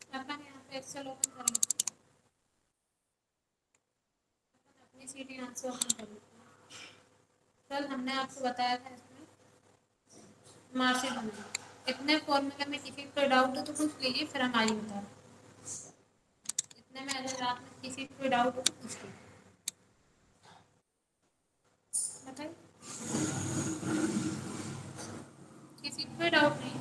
अपन यहाँ पे Excel open करेंगे, अपनी सीट यहाँ से ओपन करेंगे। कल हमने आपको बताया था इसमें मार्कशीट बनाना, इतने फॉर्मूले में किसी को डाउट हो तो पूछ लीजिए, फिर हम आगे बता रहे। इतने में अगर रात में किसी को डाउट हो तो पूछ लीजिए, बताइए किसी को डाउट नहीं।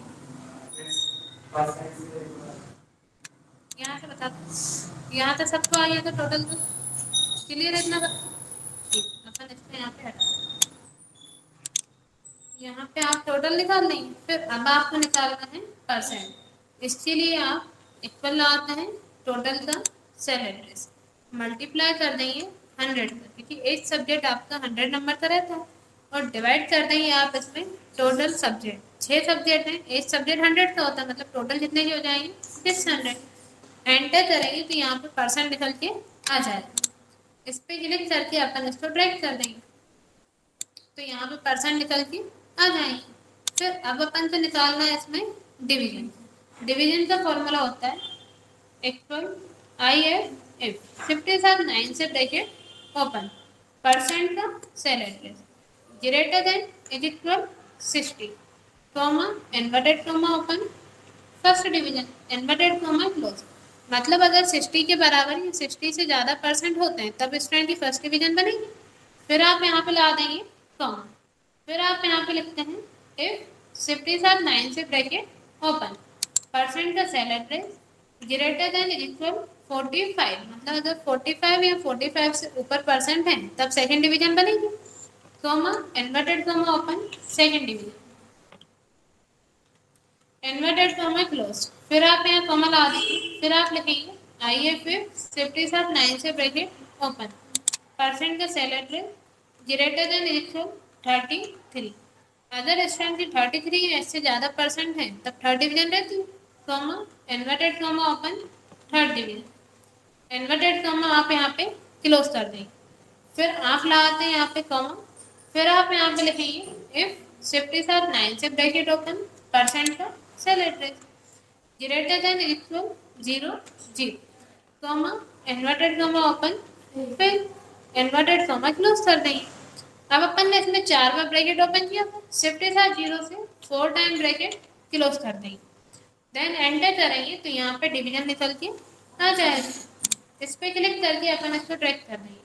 यहाँ से बता दो, यहाँ से सबको आई है तो टोटल तो क्लियर है इतना ठीक। अपन इसको यहाँ पे हटा दें, यहाँ पे आप टोटल निकाल लेंगे। फिर अब आपको निकालना है परसेंट, इसके लिए आप इक्वल लगाते हैं टोटल का सेल एड्रेस, मल्टीप्लाई कर देंगे 100 का, क्योंकि एक सब्जेक्ट आपका 100 नंबर का रहता है, और डिवाइड कर देंगे आप इसमें टोटल सब्जेक्ट। 6 सब्जेक्ट हैं, एक सब्जेक्ट 100 का होता है, मतलब टोटल कितने के हो जाएंगे 600। एंटर करेंगे तो यहाँ पे परसेंट निकल के आ जाएगा, इस पे क्लिक करके अपन इसको ड्रैग कर देंगे तो यहाँ पे परसेंट निकल के आ जाएंगे। फिर अब अपन को निकालना है इसमें डिवीजन। डिवीजन का फॉर्मूला होता है इक्वल आई एफ एफ, 50 के साथ 9 से ब्रैकेट ओपन, परसेंट का cell address greater than is equal 60 comma inverted comma open, first division inverted comma close. मतलब अगर 60 के बराबर या 60 से ज़्यादा परसेंट होते हैं तब स्टूडेंट की फर्स्ट डिवीजन बनेगी। फिर आप यहाँ पे ला देंगे कॉमा, फिर आप यहाँ पे लिखते हैं इफ 50 के साथ 9 से ब्रैकेट ओपन, परसेंट का cell address greater than equal 45, मतलब अगर 45 या 45 से ऊपर परसेंट है तब सेकंड डिवीजन बनेगी, comma inverted comma open second division inverted comma close. फिर आप यहाँ कॉमा ला देंगे, फिर आप लिखेंगे आई एफ एफ 50 के साथ 9 से ब्रैकेट ओपन, परसेंट का cell address greater than equal 33। अगर स्टूडेंट की 33 या इससे ज़्यादा परसेंट है तब थर्ड डिवीजन रहती है, comma inverted comma open third division inverted comma आप यहाँ पे क्लोज कर देंगे। फिर आप लगाते हैं यहाँ पे कॉमा, फिर आप यहाँ पे लिखेंगे इफ 50 के साथ 9 से ब्रैकेट ओपन, परसेंट का cell address greater than equal 0 comma inverted comma open, फिर इन्वर्टेड कॉमा क्लोज कर देंगे। अब अपन ने इसमें 4 बार ब्रैकेट ओपन किया था, शिफ्ट के साथ 0 से 4 टाइम ब्रैकेट क्लोज कर देंगे, देन एंटर करेंगे तो यहाँ पे डिवीजन निकल के आ जाएगा। इस पे क्लिक करके अपन इसको ट्रैक कर देंगे।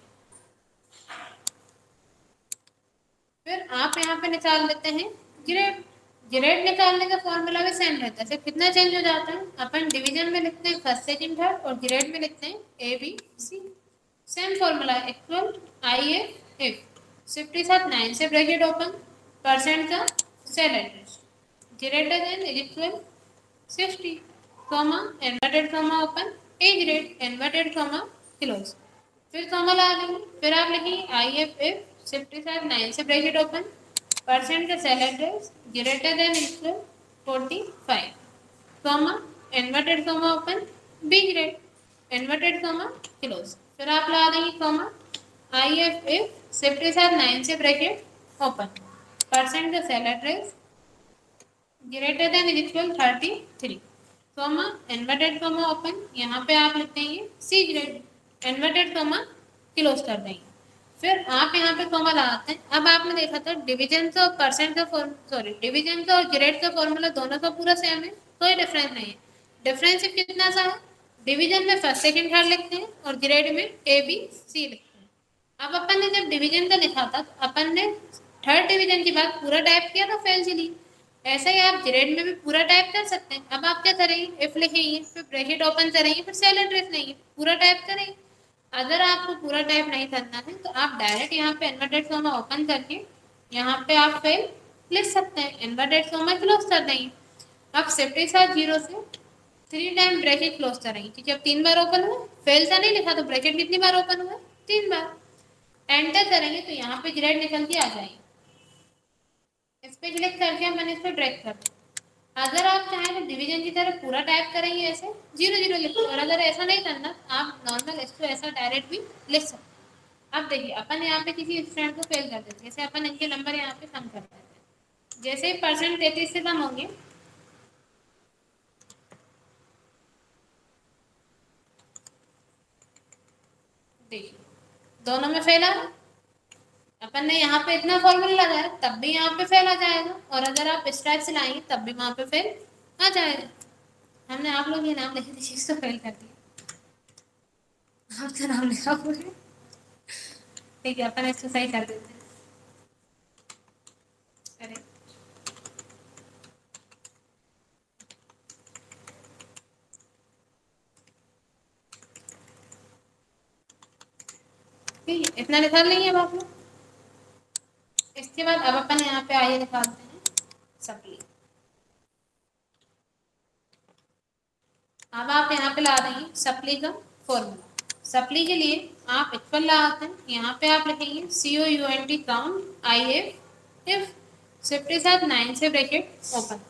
फिर आप यहाँ पे निकाल लेते हैं ग्रेड। ग्रेड निकालने का फॉर्मूला भी सेम रहता है, सिर्फ कितना चेंज हो जाता है, अपन डिवीजन में लिखते हैं फर्स्ट सेकंड थर्ड और ग्रेड में लिखते हैं A B C. Same formula equal I F F, 50 के साथ 9 से ब्रैकेट ओपन, परसेंट का cell address greater than equal 60 comma inverted comma open A grade inverted comma close. फिर कॉमा ला देंगे, फिर आप लिखेंगे आई एफ एफ 50 के साथ 9 से ब्रैकेट ओपन, परसेंट का cell address greater than equal 45 comma inverted comma open B grade inverted comma close. फिर आप ला देंगे कॉमा आई एफ एफ 50 के साथ 9 से ब्रैकेट ओपन, परसेंट का cell address greater than equal 33 comma inverted comma open, यहाँ पे आप लिखते हैं C grade inverted comma close कर देंगे। फिर आप यहाँ पे कॉमा लगाते हैं। अब आपने देखा था डिवीजन का और परसेंट का डिवीजन का और ग्रेड का फॉर्मूला दोनों का पूरा सेम है, कोई डिफरेंस नहीं है। डिफरेंस कितना सा है, डिवीजन में फर्स्ट सेकंड थर्ड लिखते हैं और ग्रेड में ए बी सी लिखते हैं। अब अपन ने जब डिवीजन का लिखा था तो अपन ने थर्ड डिवीजन के बाद पूरा टाइप किया था फेल चली, ऐसा ही आप ग्रेड में भी पूरा टाइप कर सकते हैं। अब आप क्या करेंगे, इफ लिखेंगे फिर ब्रैकेट ओपन करेंगे फिर सेल एड्रेस लेंगे, पूरा टाइप करेंगे। अगर आपको पूरा टाइप नहीं करना है तो आप डायरेक्ट यहाँ पे इन्वर्टेड कॉमा ओपन करके यहाँ पे आप फेल लिख सकते हैं, इन्वर्टेड कॉमा क्लोज कर देंगे। अब शिफ्ट के साथ 0 से 3 टाइम ब्रैकेट क्लोज करेंगे, क्योंकि अब 3 बार ओपन हुआ, फेल का नहीं लिखा तो ब्रैकेट कितनी बार ओपन हुआ, 3 बार। एंटर करेंगे तो यहाँ पे ग्रेड निकल के आ जाएगी, इस पे क्लिक करके हम इसको ड्रैग कर दें। अगर आप चाहें तो डिवीजन की तरह पूरा टाइप करेंगे ऐसे 0 0 लिखो, और अगर ऐसा नहीं करना आप नॉर्मल इसको ऐसा डायरेक्ट भी लिख सकते। अब देखिए अपन यहाँ पे किसी स्टूडेंट को फेल कर देते हैं, जैसे अपन इनके नंबर यहाँ पे कम कर देते हैं, जैसे ही परसेंट 33 से कम होंगे दोनों में फेल आ रहा है। अपन ने यहाँ पे इतना फॉर्मूला लगाया तब भी यहाँ पे फेल आ जाएगा, और अगर आप इस टाइप से लाएंगे तब भी वहां पे फेल आ जाएगा। हमने आप लोग ये नाम लिखे थे चीज तो फेल कर दिया, आपका नाम लिखा हुआ है। ठीक है, अपन इसको सही कर देते हैं। अरे ठीक है, इतना निकाल लेंगे अब आप लोग। इसके बाद अब अपन यहाँ पे आइए निकालते हैं सप्ली। अब आप यहाँ पे ला देंगे सप्ली का फॉर्मूला। सप्ली के लिए आप इक्वल लगाते हैं, यहाँ पे आप लिखेंगे COUNT count IF if shift के साथ 9 से ब्रैकेट ओपन।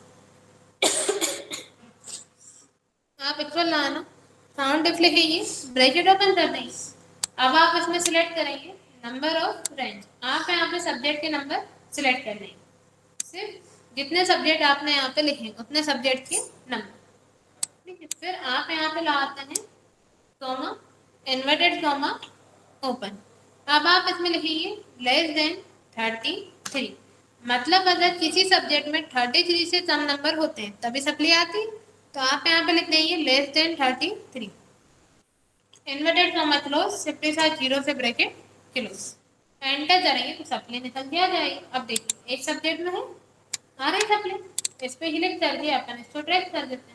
आप इक्वल लगाना, काउंट इफ लिखेंगे, ब्रैकेट ओपन कर देंगे। अब आप इसमें सिलेक्ट करेंगे नंबर ऑफ रेंज। आप यहाँ पे सब्जेक्ट के नंबर सिलेक्ट कर लेंगे, सिर्फ जितने सब्जेक्ट आपने यहाँ पे लिखे उतने सब्जेक्ट के नंबर। ठीक है, फिर आप यहाँ पे लगाते हैं कॉमा, इन्वर्टेड कॉमा ओपन। अब आप इसमें लिखेंगे लेस देन 33। मतलब अगर किसी सब्जेक्ट में 33 से कम नंबर होते हैं तभी सप्ली आती है, तो आप यहाँ पे लिख देंगे less than 33। Inverted comma close, shift के साथ 0 से ब्रैकेट क्लोज। एंटर करेंगे तो सप्ली निकल के आ जाएगी। अब देखिए एक सब्जेक्ट में है, आ रही सप्ली, इस पे क्लिक कर दिया, अपन इसको ट्रैक कर देते हैं।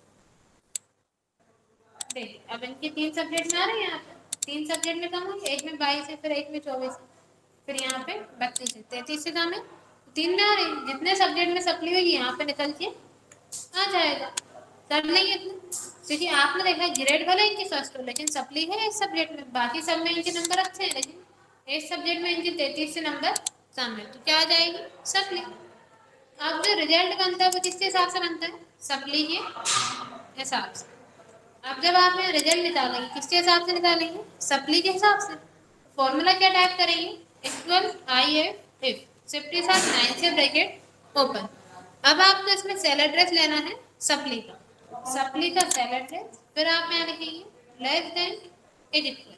देखिए अब इनके 3 सब्जेक्ट में आ रहे हैं। यहाँ पे 3 सब्जेक्ट में कम है, एक में 22 है, फिर एक में 24 है, फिर यहाँ पे 32 है, 33 से कम है, 3 में आ रही है। जितने सब्जेक्ट में सप्ली होगी यहाँ पे निकल के आ जाएगा। कर लेंगे इतने, क्योंकि आपने देखा ग्रेड वाले इनकी फर्स्ट हो, लेकिन सप्ली है इस सब्जेक्ट में, बाकी सब में इनके नंबर अच्छे हैं, लेकिन इस सब्जेक्ट में इनके 33 से नंबर कम है, तो क्या आ जाएगी सप्ली। अब जो रिजल्ट बनता है वो किसके हिसाब से बनता है, सप्ली के हिसाब से। अब जब आप यहाँ रिजल्ट निकालेंगे किसके हिसाब से निकालेंगे, सप्ली के हिसाब से। फॉर्मूला क्या टाइप करेंगे, इक्वल IF इफ शिफ्ट के साथ 9 से ब्रैकेट ओपन। अब आपको इसमें सेल एड्रेस लेना है सप्ली का, सप्ली का सेल एड्रेस। फिर आप यहाँ लिखेंगे less than is equal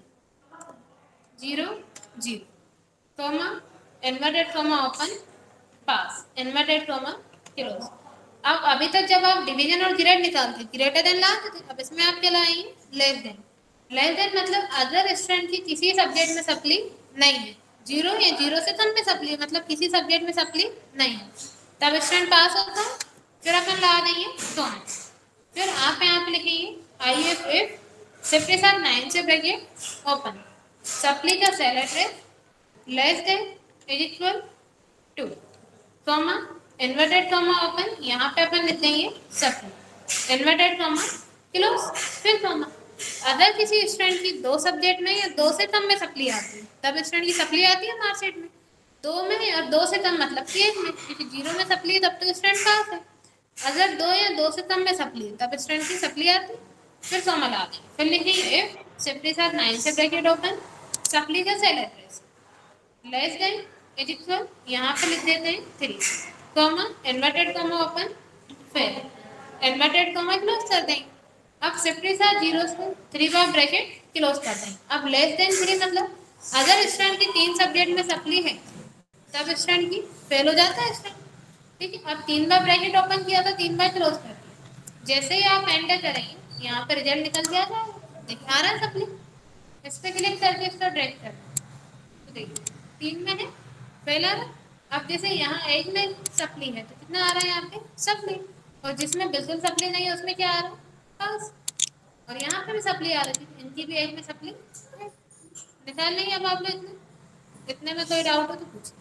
0 0 comma inverted comma open pass inverted comma close. अब अभी तक जब आप डिवीजन और ग्रेड निकालते ग्रेटर देन लाते थे, अब इसमें आप क्या लाएंगे लेस देन। लेस देन मतलब अगर स्टूडेंट की किसी सब्जेक्ट में सप्ली नहीं है, 0 या 0 से कम में सप्ली, मतलब किसी सब्जेक्ट में सप्ली नहीं है, तब स्टूडेंट पास होता है। फिर अपन लगा देंगे कॉमा, फिर आप यहाँ पे लिखेंगे IF इफ शिफ्ट के साथ 9 से ब्रैकेट ओपन, सप्ली का cell address less than is equal two comma inverted comma open, यहाँ पे अपन लिख देंगे सप्ली इन्वर्टेड कॉमा क्लोज, फिर कॉमा। अगर किसी स्टूडेंट की 2 सब्जेक्ट में या 2 से कम में सप्ली आती है, तब स्टूडेंट की सप्ली आती है मार्कशीट में 2 में, और 2 से कम मतलब कि 1 में, क्योंकि 0 में सप्ली है तब तो स्टूडेंट पास है। अगर 2 या 2 से कम में सप्ली है तब स्टूडेंट की सप्ली आती है, फिर कॉमा ला दें। फिर लिखेंगे इफ शिफ्ट के साथ 9 से ब्रैकेट ओपन, सप्ली का cell address less than is equal, यहाँ पे लिख देते हैं 3 कॉमा इन्वर्टेड कॉमा ओपन, फिर इन्वर्टेड कॉमा क्लोज कर देंगे। अब शिफ्ट के साथ 0 से 3 बार ब्रैकेट क्लोज कर देंगे। अब लेस देन 3 मतलब अगर स्टूडेंट की 3 सब्जेक्ट में सप्ली है तब स्टूडेंट की फेल हो जाता है स्टूडेंट। ठीक है, अब 3 बार ब्रैकेट ओपन किया तो 3 बार क्लोज कर दिया। जैसे ही आप एंटर करेंगे यहाँ पे रिजल्ट निकल के आ जाएगा, देखिए आ रहा है सप्ली, इस पर क्लिक करके इसको ड्रैग कर, तो देखिए 3 में है, फेल आ रहा है। अब जैसे यहाँ 1 में सप्ली है तो कितना आ रहा है यहाँ पे सप्ली, और जिसमें बिल्कुल सप्ली नहीं है उसमें क्या आ रहा है पास, और यहाँ पे भी सप्ली आ रही थी, इनकी भी 1 में सप्ली है। निकाल लेंगे अब आप लोग इतने में कोई डाउट हो तो पूछ,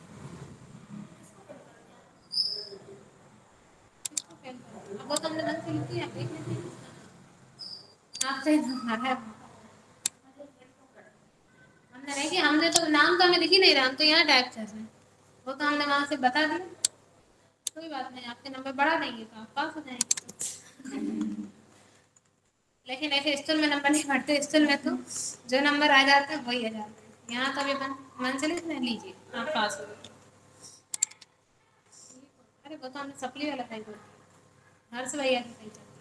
अब वो तो हमने ढंग से लिखी है, देख लेते हैं आपसे है। हमने नहीं कि हमने तो नाम तो हमें दिख ही नहीं रहा, हम तो यहाँ टाइप कर रहे हैं, वो तो हमने वहाँ से बता दिया। कोई बात नहीं, आपके नंबर बढ़ा देंगे तो आप पास हो जाएंगे। लेकिन ऐसे स्कूल में नंबर नहीं बढ़ते, स्कूल में तो जो नंबर आ जाते हैं वही आ जाते हैं। यहाँ तो अभी मन से लिख लीजिए आप पास हो गए। अरे वो तो हमने सप्ली वाला टाइप हर्ष भैया से